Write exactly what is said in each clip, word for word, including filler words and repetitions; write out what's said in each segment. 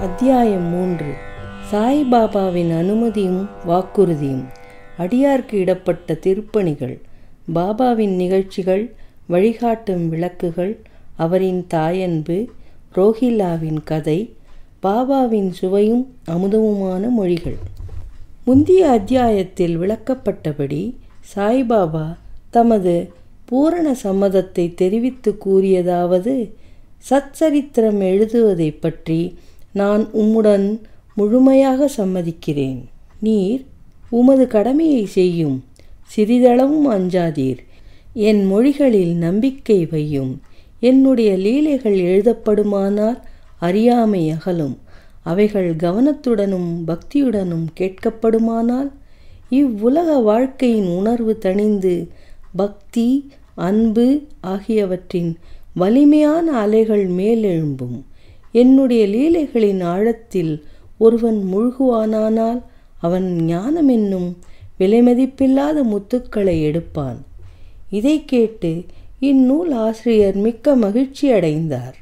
அத்தியாயம் மூன்று. சாய்பாபாவின் அனுமதியும் வாக்குறுதியும். அடியார்க்கு இடப்பட்ட திருப்பணிகள், பாபாவின் நிகழ்ச்சிகள், வழிகாட்டும் விளக்குகள், அவரின் தாயன்பு, ரோஹில்லாவின் கதை, பாபாவின் சுவையும் அமுதமுமான மொழிகள். முந்திய அத்தியாயத்தில் விளக்கப்பட்டபடி சாய்பாபா தமது பூரண சம்மதத்தை தெரிவித்து கூறியதாவது: சச்சரித்திரம் எழுதுவதை பற்றி நான் உம்முடன் முழுமையாக சம்மதிக்கிறேன். நீர் உமது கடமையை செய்யும், சிறிதளவும் அஞ்சாதீர். என் மொழிகளில் நம்பிக்கை வையும். என்னுடைய லீலைகள் எழுதப்படுமானால் அறியாமை அகலும். அவைகள் கவனத்துடனும் பக்தியுடனும் கேட்கப்படுமானால் இவ்வுலக வாழ்க்கையின் உணர்வு தணிந்து பக்தி, அன்பு ஆகியவற்றின் வலிமையான அலைகள் மேலெழும்பும். என்னுடைய லீலைகளின் ஆழத்தில் ஒருவன் முழுகுவானானால் அவன் ஞானம் என்னும் விலைமதிப்பில்லாத முத்துக்களை எடுப்பான். இதை கேட்டு இந்நூல் ஆசிரியர் மிக்க மகிழ்ச்சி அடைந்தார்.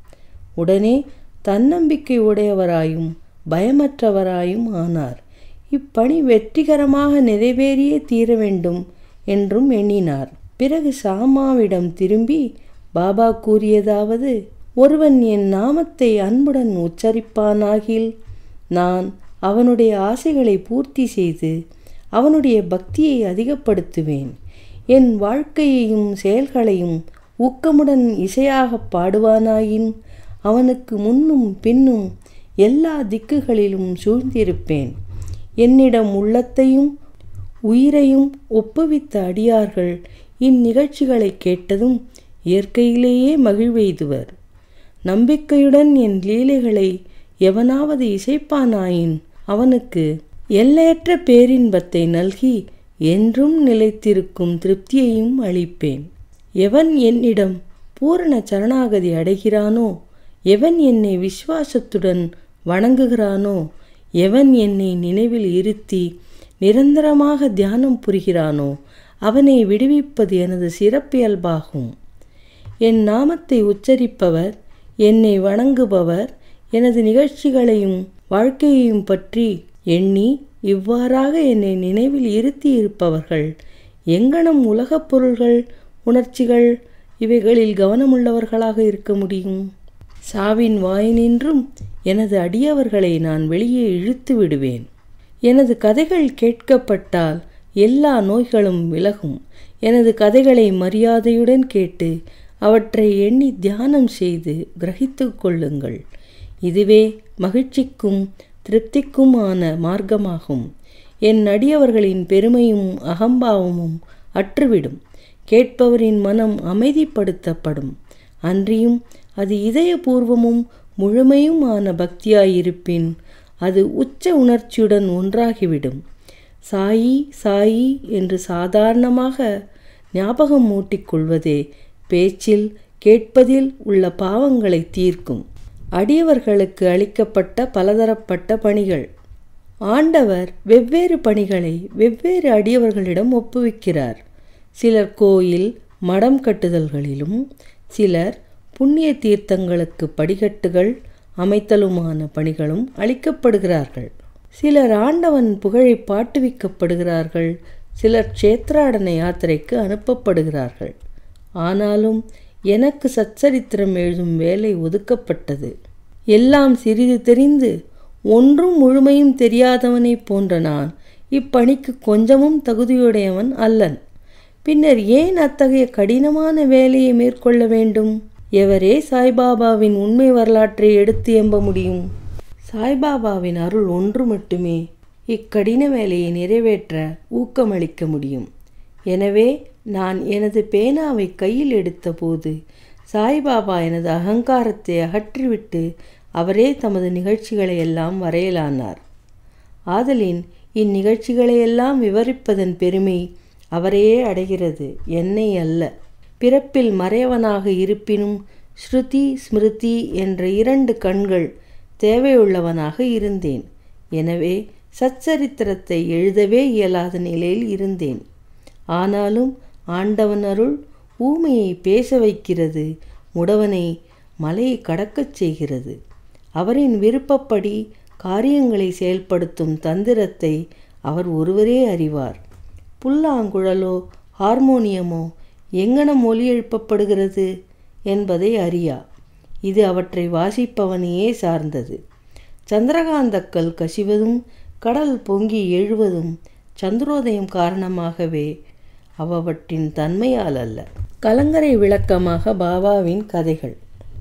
உடனே தன்னம்பிக்கை உடையவராயும் பயமற்றவராயும் ஆனார். இப்பணி வெற்றிகரமாக நிறைவேறியே தீர வேண்டும் என்றும் எண்ணினார். பிறகு சாமாவிடம் திரும்பி பாபா கூறியதாவது: ஒருவன் என் நாமத்தை அன்புடன் உச்சரிப்பானாகில் நான் அவனுடைய ஆசைகளை பூர்த்தி செய்து அவனுடைய பக்தியை அதிகப்படுத்துவேன். என் வாழ்க்கையையும் செயல்களையும் ஊக்கமுடன் இசையாக பாடுவானாயின் அவனுக்கு முன்னும் பின்னும் எல்லா திக்குகளிலும் சூழ்ந்திருப்பேன். என்னிடம் உள்ளத்தையும் உயிரையும் ஒப்புவித்த அடியார்கள் இந்நிகழ்ச்சிகளை கேட்டதும் இயற்கையிலேயே மகிழ்வெய்துவர். நம்பிக்கையுடன் என் லீலைகளை எவனாவது இசைப்பானாயின் அவனுக்கு எல்லையற்ற பேரின்பத்தை நல்கி என்றும் நிலைத்திருக்கும் திருப்தியையும் அளிப்பேன். எவன் என்னிடம் பூரண சரணாகதி அடைகிறானோ, எவன் என்னை விசுவாசத்துடன் வணங்குகிறானோ, எவன் என்னை நினைவில் இருத்தி நிரந்தரமாக தியானம் புரிகிறானோ அவனை விடுவிப்பது எனது சிறப்பியல்பாகும். என் நாமத்தை உச்சரிப்பவர், என்னை வணங்குபவர், எனது நிகழ்ச்சிகளையும் வாழ்க்கையையும் பற்றி எண்ணி இவ்வாறாக என்னை நினைவில் இருத்தி இருப்பவர்கள் எங்கனம் உலகப் பொருள்கள், உணர்ச்சிகள் இவைகளில் கவனமுள்ளவர்களாக இருக்க முடியும்? சாவின் வாயினின்றும் எனது அடியவர்களை நான் வெளியே இழுத்து விடுவேன். எனது கதைகள் கேட்கப்பட்டால் எல்லா நோய்களும் விலகும். எனது கதைகளை மரியாதையுடன் கேட்டு அவற்றை எண்ணி தியானம் செய்து கிரகித்து கொள்ளுங்கள். இதுவே மகிழ்ச்சிக்கும் திருப்திக்குமான மார்க்கமாகும். என் அடியவர்களின் பெருமையும் அகம்பாவமும் அற்றுவிடும். கேட்பவரின் மனம் அமைதிப்படுத்தப்படும். அன்றியும் அது இதயபூர்வமும் முழுமையுமான பக்தியாயிருப்பின் அது உச்ச உணர்ச்சியுடன் ஒன்றாகிவிடும். சாயி சாயி என்று சாதாரணமாக ஞாபகம் மூட்டிக்கொள்வதே பேச்சில் கேட்பதில் உள்ள பாவங்களை தீர்க்கும். அடியவர்களுக்கு அளிக்கப்பட்ட பலதரப்பட்ட பணிகள். ஆண்டவர் வெவ்வேறு பணிகளை வெவ்வேறு அடியவர்களிடம் ஒப்புவிக்கிறார். சிலர் கோயில் மடம் கட்டுதல்களிலும், சிலர் புண்ணிய தீர்த்தங்களுக்கு படிக்கட்டுகள் அமைத்தலுமான பணிகளும் அளிக்கப்படுகிறார்கள். சிலர் ஆண்டவன் புகழை பாட்டுவிக்கப்படுகிறார்கள். சிலர் க்ஷேத்ராடன யாத்திரைக்கு அனுப்பப்படுகிறார்கள். ஆனாலும் எனக்கு சச்சரித்திரம் எழுதும் வேலை ஒதுக்கப்பட்டது. எல்லாம் சிறிது தெரிந்து ஒன்றும் முழுமையும் தெரியாதவனை போன்ற நான் இப்பணிக்கு கொஞ்சமும் தகுதியுடையவன் அல்லன். பின்னர் ஏன் அத்தகைய கடினமான வேலையை மேற்கொள்ள வேண்டும்? எவரே சாய்பாபாவின் உண்மை வரலாற்றை எடுத்து எம்ப முடியும்? சாய்பாபாவின் அருள் ஒன்று மட்டுமே இக்கடின வேலையை நிறைவேற்ற ஊக்கமளிக்க முடியும். எனவே நான் எனது பேனாவை கையில் எடுத்தபோது சாய்பாபா எனது அகங்காரத்தை அகற்றிவிட்டு அவரே தமது நிகழ்ச்சிகளை எல்லாம் வரையலானார். ஆதலின் இந்நிகழ்ச்சிகளையெல்லாம் விவரிப்பதன் பெருமை அவரையே அடைகிறது, என்னை அல்ல. பிறப்பில் மறையவனாக இருப்பினும் ஸ்ருதி ஸ்மிருதி என்ற இரண்டு கண்கள் தேவையுள்ளவனாக இருந்தேன். எனவே சச்சரித்திரத்தை எழுதவே இயலாத நிலையில் இருந்தேன். ஆனாலும் ஆண்டவன் அருள் ஊமையை பேச வைக்கிறது, முடவனை மலையை கடக்கச் செய்கிறது. அவரின் விருப்பப்படி காரியங்களை செயல்படுத்தும் தந்திரத்தை அவர் ஒருவரே அறிவார். புல்லாங்குழலோ ஹார்மோனியமோ எங்கனம் ஒலி எழுப்பப்படுகிறது என்பதை அறியா. இது அவற்றை வாசிப்பவனையே சார்ந்தது. சந்திரகாந்தக்கல் கசிவதும் கடல் பொங்கி எழுவதும் சந்திரோதயம் காரணமாகவே அவற்றின் தன்மையால் அல்ல. கலங்கரை விளக்கமாக பாபாவின் கதைகள்.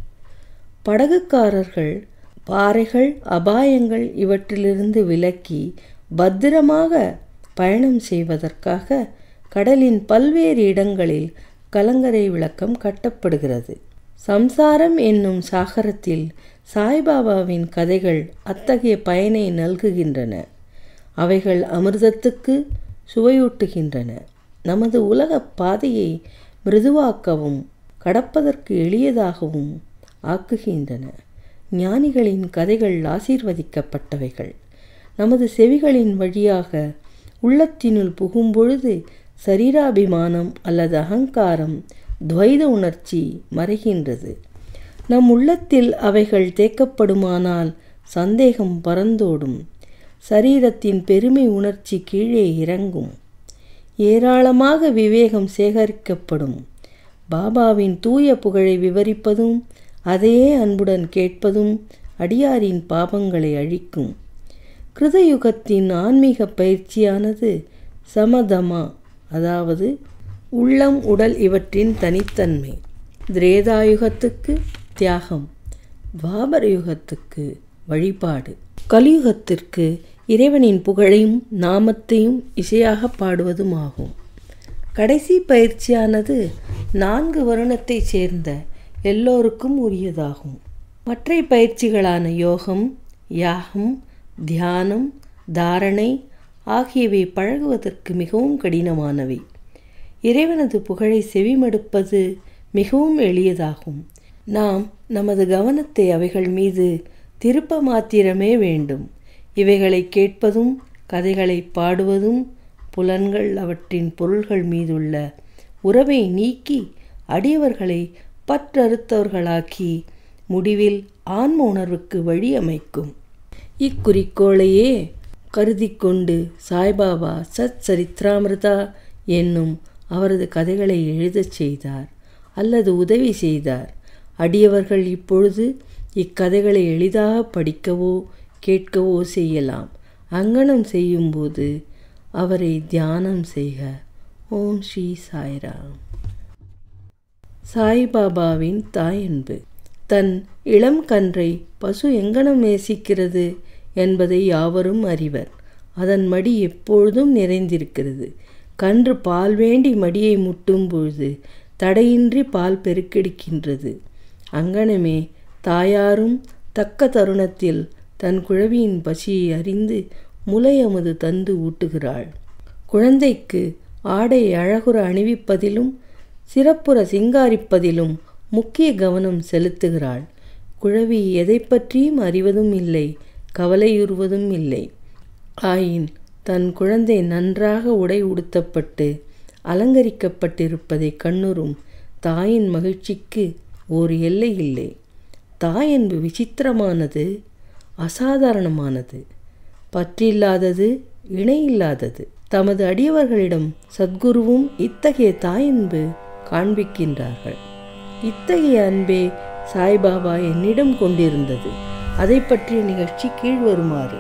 படகுக்காரர்கள் பாறைகள் அபாயங்கள் இவற்றிலிருந்து விலக்கி பத்திரமாக பயணம் செய்வதற்காக கடலின் பல்வேறு இடங்களில் கலங்கரை விளக்கம் கட்டப்படுகிறது. சம்சாரம் என்னும் சாகரத்தில் சாய்பாபாவின் கதைகள் அத்தகைய பயனை நல்குகின்றன. அவைகள் அமிர்தத்துக்கு சுவையூட்டுகின்றன. நமது உலக பாதையை மிருதுவாக்கவும் கடப்பதற்கு எளியதாகவும் ஆக்குகின்றன. ஞானிகளின் கதைகள் ஆசீர்வதிக்கப்பட்டவைகள். நமது செவிகளின் வழியாக உள்ளத்தினுள் புகும்பொழுது சரீராபிமானம் அல்லது அகங்காரம் துவைத உணர்ச்சி மறைகின்றது. நம் உள்ளத்தில் அவைகள் தேக்கப்படுமானால் சந்தேகம் பறந்தோடும். சரீரத்தின் பெருமை உணர்ச்சி கீழே இறங்கும். ஏராளமாக விவேகம் சேகரிக்கப்படும். பாபாவின் தூய புகழை விவரிப்பதும் அதையே அன்புடன் கேட்பதும் அடியாரின் பாபங்களை அழிக்கும். கிருதயுகத்தின் ஆன்மீக பயிற்சியானது சமதமா, அதாவது உள்ளம் உடல் இவற்றின் தனித்தன்மை. திரேதாயுகத்துக்கு தியாகம், துவாபர யுகத்துக்கு வழிபாடு, கலியுகத்திற்கு இறைவனின் புகழையும் நாமத்தையும் இசையாக பாடுவதுமாகும். கடைசி பயிற்சியானது நான்கு வருணத்தை சேர்ந்த எல்லோருக்கும் உரியதாகும். மற்ற பயிற்சிகளான யோகம், யாகம், தியானம், தாரணை ஆகியவை பழகுவதற்கு மிகவும் கடினமானவை. இறைவனது புகழை செவிமடுப்பது மிகவும் எளியதாகும். நாம் நமது கவனத்தை அவைகள் மீது திருப்ப மாத்திரமே வேண்டும். இவைகளை கேட்பதும் கதைகளை பாடுவதும் புலன்கள் அவற்றின் பொருள்கள் மீதுள்ள உறவை நீக்கி அடியவர்களை பற்றறுத்தவர்களாக்கி முடிவில் ஆன்ம உணர்வுக்கு வழி அமைக்கும். இக்குறிக்கோளையே கருதி கொண்டு சாய்பாபா சத் சரித்ராமிர்தா என்னும் அவரது கதைகளை எழுதச் செய்தார் அல்லது உதவி செய்தார். அடியவர்கள் இப்பொழுது இக்கதைகளை எளிதாக படிக்கவோ கேட்கவோ செய்யலாம். அங்கனம் செய்யும்போது அவரை தியானம் செய்க. ஓம் ஸ்ரீ சாய்ராம். சாய்பாபாவின் தாயன்பு. தன் இளம் கன்றை பசு எங்கனம் நேசிக்கிறது என்பதை யாவரும் அறிவர். அதன் மடி எப்பொழுதும் நிறைந்திருக்கிறது. கன்று பால் வேண்டி மடியை முட்டும் பொழுது தடையின்றி பால் பெருக்கெடுக்கின்றது. அங்கனமே தாயாரும் தக்க தருணத்தில் தன் குழவியின் பசியை அறிந்து முலையமுது தந்து ஊட்டுகிறாள். குழந்தைக்கு ஆடை அழகுற அணிவிப்பதிலும் சிறப்புற சிங்காரிப்பதிலும் முக்கிய கவனம் செலுத்துகிறாள். குழவி எதை பற்றியும் அறிவதும் இல்லை, கவலையுறுவதும் இல்லை. ஆயின் தன் குழந்தை நன்றாக உடை உடுத்தப்பட்டு அலங்கரிக்கப்பட்டிருப்பதை கண்ணுறும் தாயின் மகிழ்ச்சிக்கு ஓர் எல்லை இல்லை. தாயன்பு விசித்திரமானது, அசாதாரணமானது, பற்றில்லாதது, இணையில்லாதது. தமது அடியவர்களிடம் சத்குருவும் இத்தகைய தாயன்பு காண்பிக்கின்றார்கள். இத்தகைய அன்பே சாய்பாபா என்னிடம் கொண்டிருந்தது. அதை பற்றிய நிகழ்ச்சி கீழ்வருமாறு.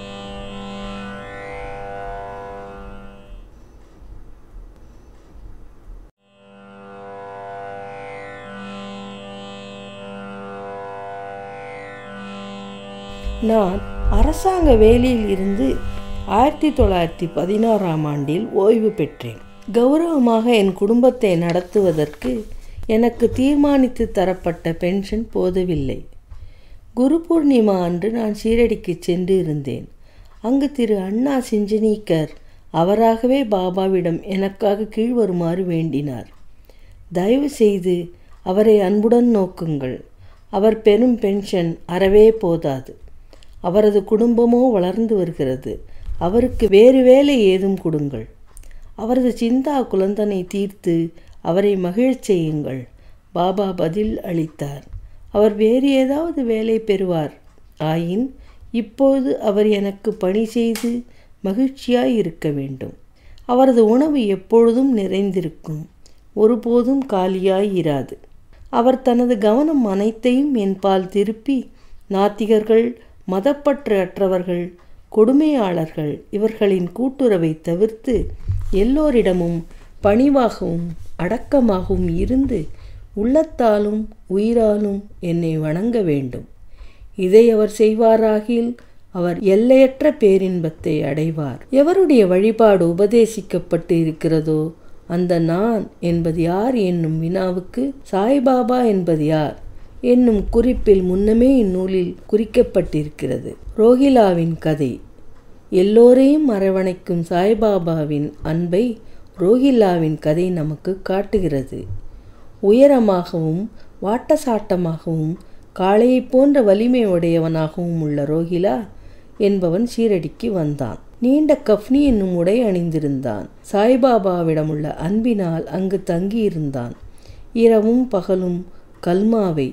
நான் அரசாங்க வேலையில் இருந்து ஆயிரத்தி தொள்ளாயிரத்தி பதினாறாம் ஆண்டில் ஓய்வு பெற்றேன். கௌரவமாக என் குடும்பத்தை நடத்துவதற்கு எனக்கு தீர்மானித்து தரப்பட்ட பென்ஷன் போதவில்லை. குரு பூர்ணிமா அன்று நான் ஷீரடிக்கு சென்று இருந்தேன். அங்கு திரு அண்ணா சிஞ்சனீக்கர் அவராகவே பாபாவிடம் எனக்காக கீழ்வருமாறு வேண்டினார். தயவு செய்து அவரை அன்புடன் நோக்குங்கள். அவர் பெறும் பென்ஷன் அறவே போதாது. அவரது குடும்பமோ வளர்ந்து வருகிறது. அவருக்கு வேறு வேலை ஏதும் கொடுங்கள். அவரது சிந்தா குலந்தனை தீர்த்து அவரை மகிழச் செய்யுங்கள். பாபா பதில் அளித்தார். அவர் வேறு ஏதாவது வேலை பெறுவார். ஆயின் இப்போது அவர் எனக்கு பணி செய்து மகிழ்ச்சியாய் இருக்க வேண்டும். அவரது உணவு எப்பொழுதும் நிறைந்திருக்கும், ஒருபோதும் காலியாய் இராது. அவர் தனது கவனம் அனைத்தையும் என்பால் திருப்பி நாத்திகர்கள், மதப்பற்று அற்றவர்கள், கொடுமையாளர்கள் இவர்களின் கூட்டுறவை தவிர்த்து எல்லோரிடமும் பணிவாகவும் அடக்கமாகவும் இருந்து உள்ளத்தாலும் உயிராலும் என்னை வணங்க வேண்டும். இதை அவர் செய்வாராகில் அவர் எல்லையற்ற பேரின்பத்தை அடைவார். எவருடைய வழிபாடு உபதேசிக்கப்பட்டு இருக்கிறதோ அந்த நான் என்பது யார் என்னும் வினாவுக்கு சாய்பாபா என்பது யார் என்னும் குறிப்பில் முன்னமே இந்நூலில் குறிக்கப்பட்டிருக்கிறது. ரோஹிலாவின் கதை. எல்லோரையும் அரவணைக்கும் சாய்பாபாவின் அன்பை ரோஹிலாவின் கதை நமக்கு காட்டுகிறது. உயரமாகவும் வாட்டசாட்டமாகவும் காளையை போன்ற வலிமை உடையவனாகவும் உள்ள ரோஹிலா என்பவன் ஷீரடிக்கு வந்தான். நீண்ட கஃப்னி என்னும் உடை அணிந்திருந்தான். சாய்பாபாவிடமுள்ள அன்பினால் அங்கு தங்கியிருந்தான். இரவும் பகலும் கல்மாவை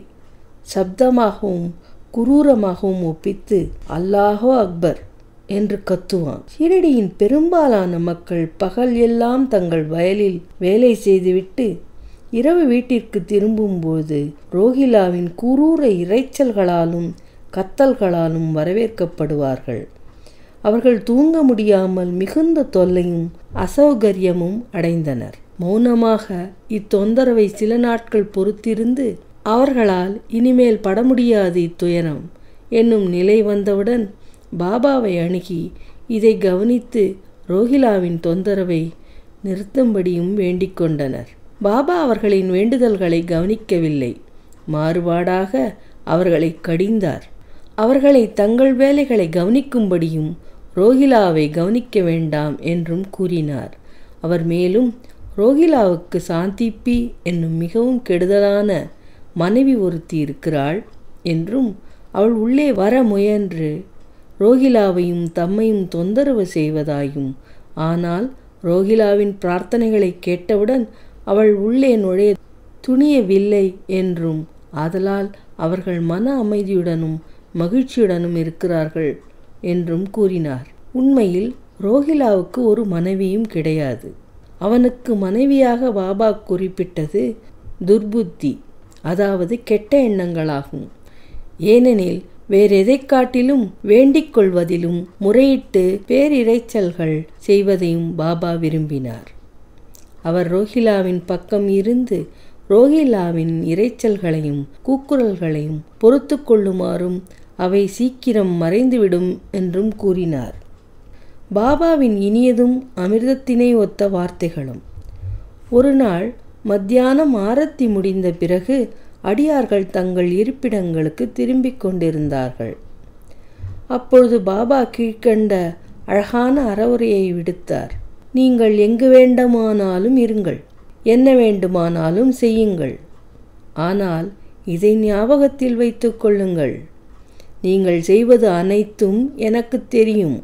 சப்தமாகவும் குரூரமாகவும் ஒப்பித்து அல்லாஹோ அக்பர் என்று கத்துவான். ஷீரடியின் பெரும்பாலான மக்கள் பகல் எல்லாம் தங்கள் வயலில் வேலை செய்துவிட்டு இரவு வீட்டிற்கு திரும்பும்போது ரோஹிலாவின் குரூர இரைச்சல்களாலும் கத்தல்களாலும் வரவேற்கப்படுவார்கள். அவர்கள் தூங்க முடியாமல் மிகுந்த தொல்லையும் அசௌகரியமும் அடைந்தனர். மௌனமாக இத்தொந்தரவை சில நாட்கள் பொறுத்திருந்து அவர்களால் இனிமேல் பட முடியாது இத்துயரம் என்னும் நிலை வந்தவுடன் பாபாவை அணுகி இதை கவனித்து ரோஹிலாவின் தொந்தரவை நிறுத்தும்படியும் வேண்டிக் கொண்டனர். பாபா அவர்களின் வேண்டுதல்களை கவனிக்கவில்லை, மாறுபாடாக அவர்களை கடிந்தார். அவர்களை தங்கள் வேலைகளை கவனிக்கும்படியும் ரோஹிலாவை கவனிக்க வேண்டாம் என்றும் கூறினார். அவர் மேலும் ரோஹிலாவுக்கு சாந்திப்பி என்னும் மிகவும் கெடுதலான மனைவி ஒருத்தி இருக்கிறாள் என்றும் அவள் உள்ளே வர முயன்று ரோஹிலாவையும் தம்மையும் தொந்தரவு செய்வதாயும், ஆனால் ரோஹிலாவின் பிரார்த்தனைகளை கேட்டவுடன் அவள் உள்ளே நுழைய துணியவில்லை என்றும், ஆதலால் அவர்கள் மன அமைதியுடனும் மகிழ்ச்சியுடனும் இருக்கிறார்கள் என்றும் கூறினார். உண்மையில் ரோஹிலாவுக்கு ஒரு மனைவியும் கிடையாது. அவனுக்கு மனைவியாக பாபா குறிப்பிட்டது துர்புத்தி, அதாவது கெட்ட எண்ணங்களாகும். ஏனெனில் வேறெதை காட்டிலும் வேண்டிக் கொள்வதிலும் முறையிட்டு பேரிரைச்சல்கள் செய்வதையும் பாபா விரும்பினார். அவர் ரோஹிலாவின் பக்கம் இருந்து ரோஹிலாவின் இரைச்சல்களையும் கூக்குரல்களையும் பொறுத்து கொள்ளுமாறும் அவை சீக்கிரம் மறைந்துவிடும் என்றும் கூறினார். பாபாவின் இனியதும் அமிர்தத்தினை ஒத்த வார்த்தைகளும். ஒரு நாள் மத்தியானம் ஆரத்தி முடிந்த பிறகு அடியார்கள் தங்கள் இருப்பிடங்களுக்கு திரும்பிக் கொண்டிருந்தார்கள். அப்பொழுது பாபா கீழ்கண்ட அழகான அறவுரையை விடுத்தார். நீங்கள் எங்கு வேண்டுமானாலும் இருங்கள், என்ன வேண்டுமானாலும் செய்யுங்கள். ஆனால் இதை ஞாபகத்தில் வைத்து கொள்ளுங்கள், நீங்கள் செய்வது அனைத்தும் எனக்கு தெரியும்.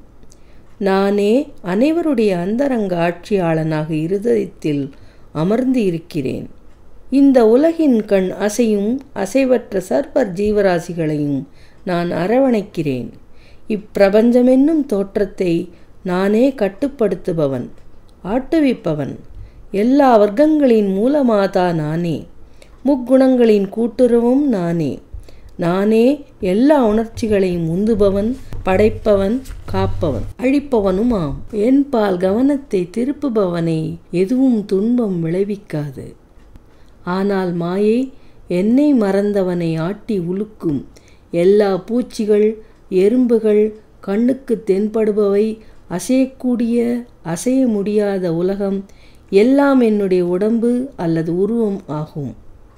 நானே அனைவருடைய அந்தரங்க ஆட்சியாளனாக இருதயத்தில் அமர்ந்து இருக்கிறேன். இந்த உலகின் கண் அசையும் அசைவற்ற சர்வர் ஜீவராசிகளையும் நான் அரவணைக்கிறேன். இப்பிரபஞ்சமென்னும் தோற்றத்தை நானே கட்டுப்படுத்துபவன், ஆட்டுவிப்பவன். எல்லா வர்க்கங்களின் மூலமாதா நானே. முக்குணங்களின் கூட்டுறவும் நானே. நானே எல்லா உணர்ச்சிகளையும் உந்துபவன், படைப்பவன், காப்பவன், அழிப்பவனும் ஆம். என்பால் கவனத்தை திருப்புபவனை எதுவும் துன்பம் விளைவிக்காது. ஆனால் மாயை என்னை மறந்தவனை ஆட்டி உலுக்கும். எல்லா பூச்சிகள், எறும்புகள், கண்ணுக்கு தென்படுபவை, அசையக்கூடிய அசைய முடியாத உலகம் எல்லாம் என்னுடைய உடம்பு அல்லது உருவம் ஆகும்.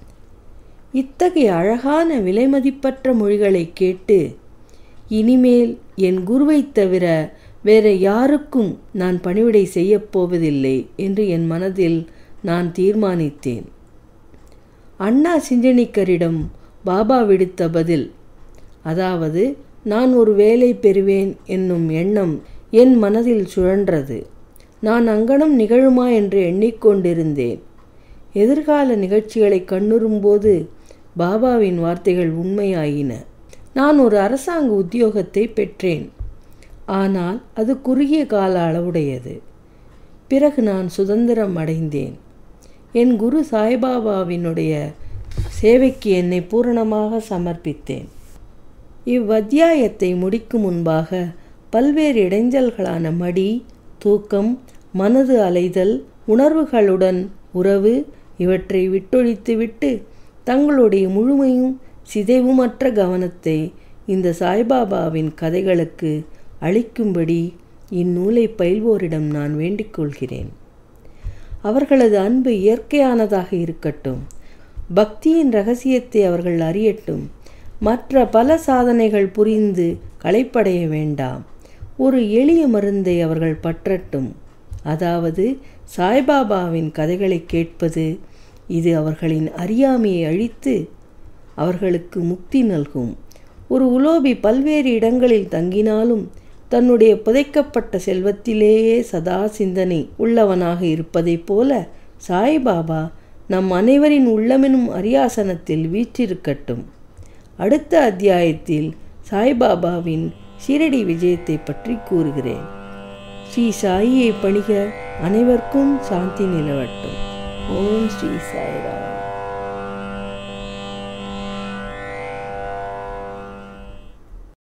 இத்தகைய அழகான விலைமதிப்பற்ற மொழிகளை கேட்டு இனிமேல் என் குருவைத் தவிர வேற யாருக்கும் நான் பணிவிடை செய்யப்போவதில்லை என்று என் மனதில் நான் தீர்மானித்தேன். அண்ணா சிஞ்சனிக்கரிடம் பாபா விடுத்த பதில், அதாவது நான் ஒரு வேலை பெறுவேன் என்னும் எண்ணம் என் மனதில் சுழன்றது. நான் அங்கனம் நிகழுமா என்று எண்ணிக்கொண்டிருந்தேன். எதிர்கால நிகழ்ச்சிகளை கண்ணுறும்போது பாபாவின் வார்த்தைகள் உண்மையாயின. நான் ஒரு அரசாங்க உத்தியோகத்தை பெற்றேன். ஆனால் அது குறுகிய கால அளவுடையது. பிறகு நான் சுதந்திரம் அடைந்தேன். என் குரு சாய்பாபாவினுடைய சேவைக்கு என்னை பூரணமாக சமர்ப்பித்தேன். இவ்வத்தியாயத்தை முடிக்கும் முன்பாக பல்வேறு இடைஞ்சல்களான மடி, தூக்கம், மனது அலைதல், உணர்வுகளுடன் உறவு இவற்றை விட்டொழித்துவிட்டு தங்களுடைய முழுமையும் சிதைவுமற்ற கவனத்தை இந்த சாய்பாபாவின் கதைகளுக்கு அளிக்கும்படி இந்நூலை பயில்வோரிடம் நான் வேண்டிக் கொள்கிறேன். அவர்களது அன்பு இயற்கையானதாக இருக்கட்டும். பக்தியின் இரகசியத்தை அவர்கள் அறியட்டும். மற்ற பல சாதனைகள் புரிந்து களைப்படைய வேண்டாம். ஒரு எளிய மருந்தை அவர்கள் பற்றட்டும். அதாவது சாய்பாபாவின் கதைகளை கேட்பது. இது அவர்களின் அறியாமையை அழித்து அவர்களுக்கு முக்தி நல்கும். ஒரு உலோபி பல்வேறு இடங்களில் தங்கினாலும் தன்னுடைய புதைக்கப்பட்ட செல்வத்திலேயே சதா சிந்தனை உள்ளவனாக இருப்பதைப் போல சாய்பாபா நம் அனைவரின் உள்ளமெனும் அரியாசனத்தில் வீற்றிருக்கட்டும். அடுத்த அத்தியாயத்தில் சாய்பாபாவின் ஷிரடி விஜயத்தை பற்றி கூறுகிறேன். ஸ்ரீ சாயியை பணிக. அனைவருக்கும் சாந்தி நிலவட்டும். ஓம் ஸ்ரீ சாய்ராம்.